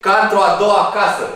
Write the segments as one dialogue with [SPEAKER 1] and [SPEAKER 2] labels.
[SPEAKER 1] Ca într-o a doua casă.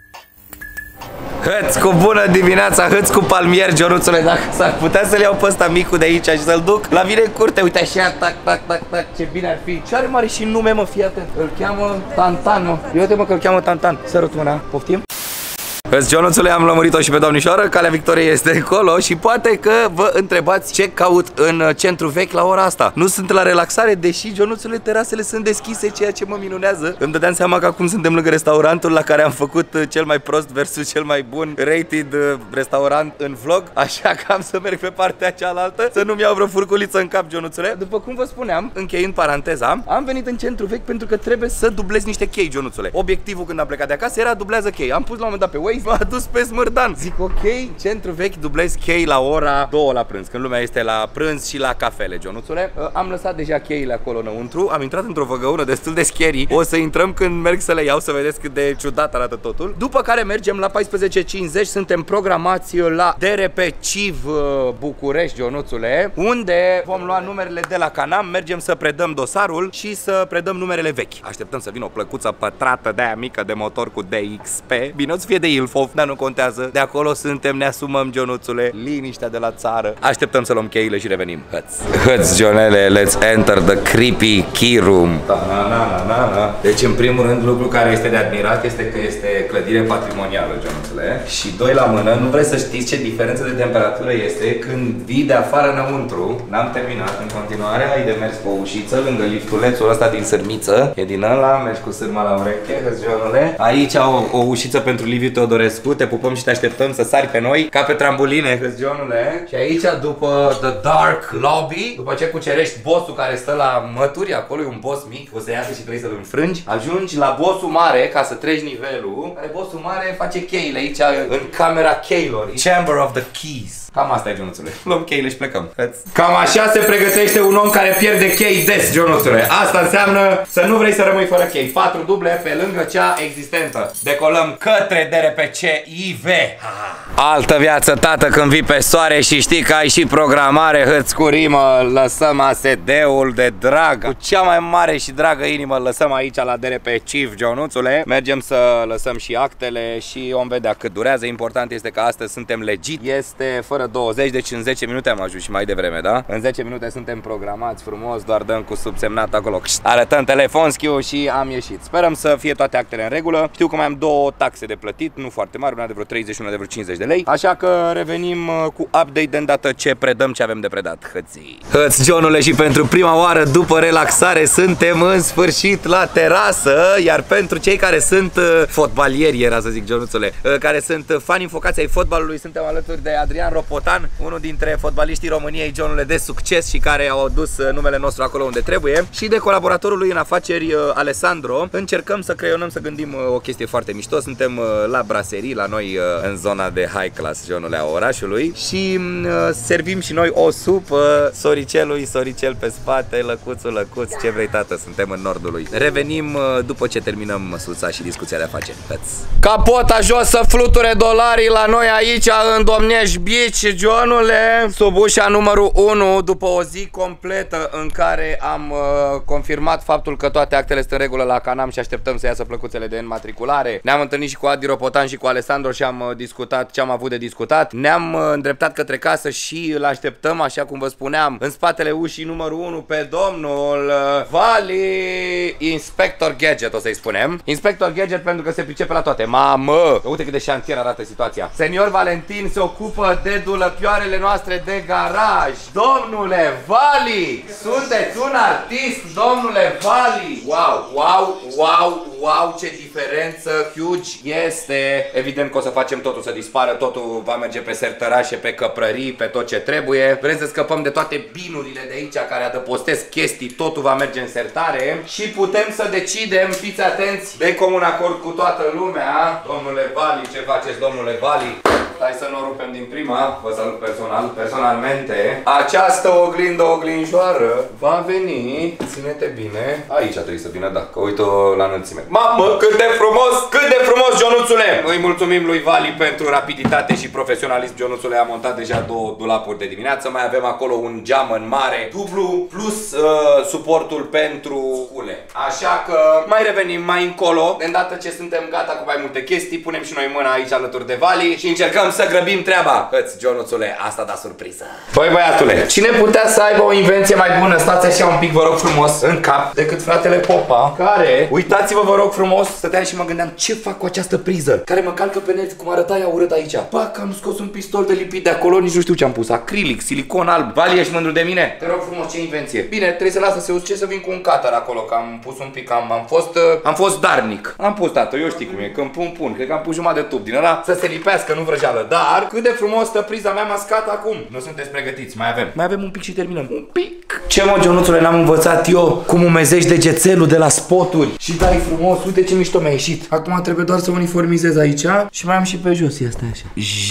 [SPEAKER 1] Hăți cu bună dimineața, hăți cu palmieri, Ionuțule. Dacă s-ar putea să-l iau pe ăsta micul de aici și să-l duc la mine în curte. Uite așa, tac, tac, tac, tac, ce bine ar fi. Ce are mare și nume, mă, fii atent. Îl cheamă Tantan, mă. Uite, mă, că îl cheamă Tantan. Sărut mâna, poftim? Hăți, Ionuțule, am lămurit-o și pe domnișoară. Calea Victoriei este acolo și poate că vă întrebați ce caut în centru vechi la ora asta. Nu sunt la relaxare, deși, Ionuțule, terasele sunt deschise, ceea ce mă minunează. Îmi dădeam seama că acum suntem lângă restaurantul la care am făcut cel mai prost versus cel mai bun rated restaurant în vlog. Așa că am să merg pe partea cealaltă, să nu-mi iau vreo furculiță în cap, Ionuțule. După cum vă spuneam, încheiând paranteza, am venit în centru vechi pentru că trebuie să dublez niște chei, Ionuțule. Obiectivul când am plecat de acasă era dublează chei. Am pus la un moment dat pe Waze, m-a dus pe Smârdan. Zic ok, centru vechi, dublez chei la ora 2 la prânz, când lumea este la prânz și la cafele, Ionuțule. Am lăsat deja cheile acolo înăuntru, am intrat într-o văgăună destul de scary. O să intrăm când merg să le iau, să vedeți cât de ciudat arată totul. După care mergem la 14:50, suntem programați la DRP Civ București, Ionuțule, unde vom lua numerele de la Canam, mergem să predăm dosarul și să predăm numerele vechi. Așteptăm să vină o plăcuță pătrată de aia mică de motor cu DXP. Bine, o să fie de Ilfov, dar nu contează. De acolo suntem, ne asumăm, Ionuțule, liniștea de la țară. Așteptăm să luăm cheile și revenim. Hăți, Ionele, let's enter the creepy key room. Deci, în primul rând, lucru care este de admirat este că este clădire patrimonială, Ionuțule. Și doi la mână, nu vreți să știți ce diferență de temperatură este când vii de afară înăuntru. N-am terminat în continuare, ai de mers pe o ușiță lângă liftulețul ăsta din sârmiță. E din ăla, mergi cu sârma la ureche, hăți, Ionule. Aici o ușiță pentru Liviu Teodorescu, te pupăm și te așteptăm să sari pe noi ca pe trambuline, hăzionule. Și aici, după The Dark Lobby, după ce cucerești bossul care stă la mături, acolo e un boss mic, o să iasă și trebuie să-l înfrângi, ajungi la bossul mare ca să treci nivelul, care bossul mare face cheile aici în camera cheilor, Chamber of the Keys. Cam asta e, Ionuțule. Luăm cheile și plecăm. Cam așa se pregătește un om care pierde chei des, Ionuțule. Asta înseamnă să nu vrei să rămâi fără chei. 4 duble pe lângă cea existentă. Decolăm către DRPC IV. Altă viață, tată, când vii pe soare și știi că ai și programare, hăți cu rimă, lăsăm ASD-ul de drag. Cu cea mai mare și dragă inimă lăsăm aici la DRP Civ, Ionuțule. Mergem să lăsăm și actele și om vedea cât durează. Important este că astăzi suntem legit. Este fără 20, deci în 10 minute am ajuns și mai devreme, da? În 10 minute suntem programați frumos, doar dăm cu subsemnat acolo. Arătăm telefon, schiu și am ieșit. Sperăm să fie toate actele în regulă. Știu că mai am 2 taxe de plătit, nu foarte mari, una de vreo 30 și una de vreo 50 de lei. Așa că revenim cu update de îndată ce predăm, ce avem de predat. Hăți, Ionule, și pentru prima oară după relaxare suntem în sfârșit la terasă, iar pentru cei care sunt fotbalieri, era să zic, Ionuțule, care sunt fani înfocați ai fotbalului, suntem alături de Adrian Ropotan, unul dintre fotbaliștii României, Ionule, de succes și care au adus numele nostru acolo unde trebuie, și de colaboratorul lui în afaceri, Alessandro. Încercăm să creionăm, să gândim o chestie foarte mișto. Suntem la braserii, la noi în zona de high class, Ionule, a orașului, și servim și noi o supă, soricel pe spate, lăcuțul, lăcuț, ce vrei, tată, suntem în nordul lui. Revenim după ce terminăm măsuța și discuția de afaceri. Capota jos să fluture dolarii la noi aici în Domnești Beach, Ionule, sub ușa numărul 1, după o zi completă în care am confirmat faptul că toate actele sunt în regulă la Canam și așteptăm să iasă plăcuțele de înmatriculare. Ne-am întâlnit și cu Adi Ropotan și cu Alessandro și am discutat ce am avut de discutat. Ne-am îndreptat către casă și îl așteptăm, așa cum vă spuneam, în spatele ușii numărul 1 pe domnul Vali, Inspector Gadget, o să-i spunem. Inspector Gadget pentru că se pricepe la toate. Mamă! Uite cât de șantier arată situația. Senior Valentin se ocupă de dulăpioarele noastre de garaj. Domnule Vali, sunteți un artist, domnule Vali. Wow, wow, wow, wow, ce diferență huge este. Evident că o să facem totul să dispară, totul va merge pe sertărașe, pe căprării, pe tot ce trebuie. Vrem să scăpăm de toate binurile de aici care adăpostesc chestii, totul va merge în sertare și putem să decidem, fiți atenți, de comun acord cu toată lumea. Domnule Vali, ce faceți, domnule Vali? hai să nu o rupem din prima. Vă salut personalmente. Această oglinjoară va veni, ține-te bine. Aici trebuie să vină, da, că uite-o la înălțime. Mamă, cât de frumos, Ionuțule! Îi mulțumim lui Vali pentru rapiditate și profesionalism. Ionuțule a montat deja 2 dulapuri de dimineață. Mai avem acolo un geam în mare dublu, plus suportul pentru cule. Așa că mai revenim mai încolo. De îndată ce suntem gata cu mai multe chestii, punem și noi mâna aici alături de Vali și încercăm să grăbim treaba. Hăți, Ionuțule, asta da surpriză. Băi, băiatule, cine putea să aibă o invenție mai bună, stați așa un pic, vă rog frumos, în cap, decât fratele Popa, care, uitați-vă, vă rog frumos, stăteam și mă gândeam ce fac cu această priză, care mă calcă pe nervi, cum arăta ea urât aici. Bă, că am scos un pistol de lipit de acolo, nici nu știu ce am pus, acrilic, silicon alb. Vali, ești mândru de mine? Te rog frumos, ce invenție. Bine, trebuie să lasă să usce, să vin cu un cutter acolo, că am pus un pic, am fost darnic. Am pus, tată, eu știi cum e, când pun, cred că am pus jumătate de tub din ăla să se lipească, nu vrăjeală. Dar cât de frumos stă priza mea mascată acum. Nu sunteți pregătiți, mai avem un pic și terminăm. Un pic. Ce mă, Ionuțule, n-am învățat eu cum umezești degețelul de la spoturi și dai frumos, uite ce mișto mi-a ieșit. Acum trebuie doar să uniformizez aici și mai am și pe jos, ia stai așa.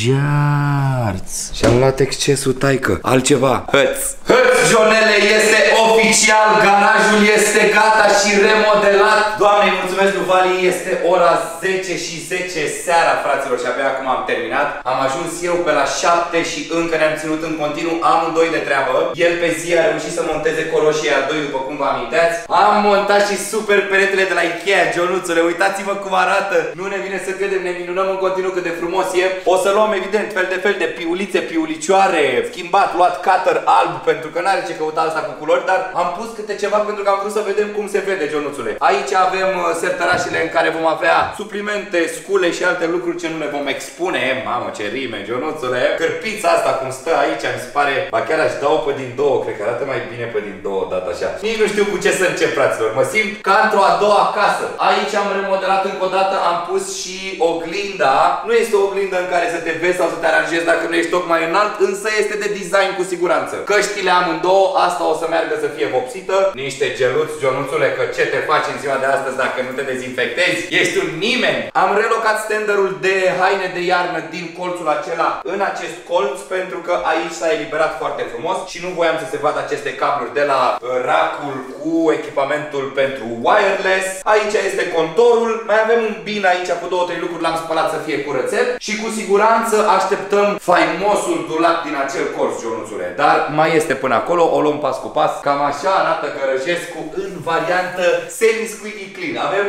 [SPEAKER 1] Jarți. Și am luat excesul, taică. Altceva. Hăț, Jonele, este oficial, garajul este gata și remodelat. Doamne, mulțumesc lui Vali, este ora 10 și 10 seara, fraților, și abia acum am terminat. Am ajuns eu pe la 7 și încă ne-am ținut în continuu amândoi de treabă. El pe zi a reușit să monteze coloșii a doi, după cum vă aminteați. Am montat și super peretele de la Ikea, Ionuțule, uitați-vă cum arată. Nu ne vine să credem, ne minunăm în continuu cât de frumos e. O să luăm, evident, fel de piulițe, piulicioare, schimbat, luat cutter alb, pentru că n-are ce căuta asta cu culori, dar am pus câte ceva pentru că am vrut să vedem cum se vede, Ionuțule. Aici avem sertărașele în care vom avea suplimente, scule și alte lucruri ce nu ne vom expune. Mamă, ce rime, Ionuțule. Cârpița asta cum stă aici, mi se pare, ba chiar aș dau pe din două, cred că arată mai bine pe din două dat așa. Nici nu știu cu ce să încep, fraților. Mă simt ca într-o a doua casă. Aici am remodelat încă o dată, am pus și oglinda. Nu este o oglindă în care să te vezi sau să te aranjezi dacă nu ești tocmai înalt, însă este de design cu siguranță. Căștile amândouă, asta o să meargă să fie vopsită. Niște geluți, Ionuțule, că ce te faci în ziua de astăzi dacă nu te dezinfectezi? Ești un nimeni! Am relocat standerul de haine de iarnă din colțul acela în acest colț, pentru că aici s-a eliberat foarte frumos și nu voiam să se vadă aceste cabluri de la rack-ul cu echipamentul pentru wireless. Aici este contorul. Mai avem un bin aici cu 2-3 lucruri, l-am spălat să fie curățel și cu siguranță așteptăm faimosul dulap din acel colț, Ionuțule. Dar mai este până acolo, o luăm pas cu pas. Cam așa arată Gărăjescu în variantă semi-squeaky clean. Avem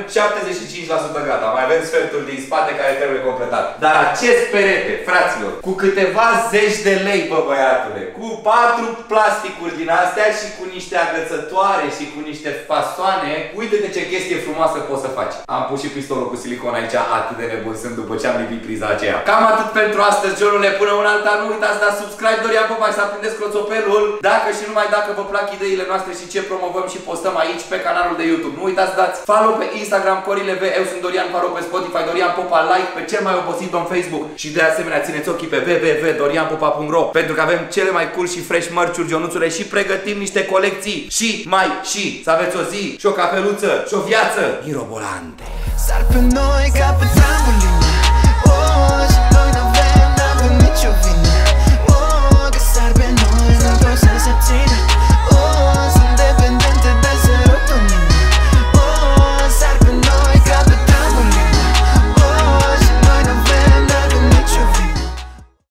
[SPEAKER 1] 75% gata, mai avem sfertul din spate care trebuie completat. Dar acest perete, fraților, cu câteva zeci de lei, bă, băiatule, cu 4 plasticuri din astea și cu niște agățătoare și cu niște fasoane, uite de ce chestie frumoasă poți să faci. Am pus și pistolul cu silicon aici, atât de nebun sunt după ce am lipit priza aceea. Cam atât pentru astăzi, Jonule, până un alta, nu uitați să dați subscribe, Dorian Popa, și să aprindeți cloțopelul, dacă și numai dacă vă plac ideile noastre și ce promovăm și postăm aici pe canalul de YouTube. Nu uitați să dați follow pe Instagram, CorileV, eu sunt Dorian Faro, pe Spotify, Dorian Popa, like pe cel mai obosit pe Facebook și de asemenea țineți ochii pe www.dorianpopa.ro, pentru că avem cele mai cool și fresh mărciuri, Ionuțule, și pregătim niște colecții și să aveți o zi și o cafeluță și o viață mirobolante. Sar pe noi ca pe trambolin.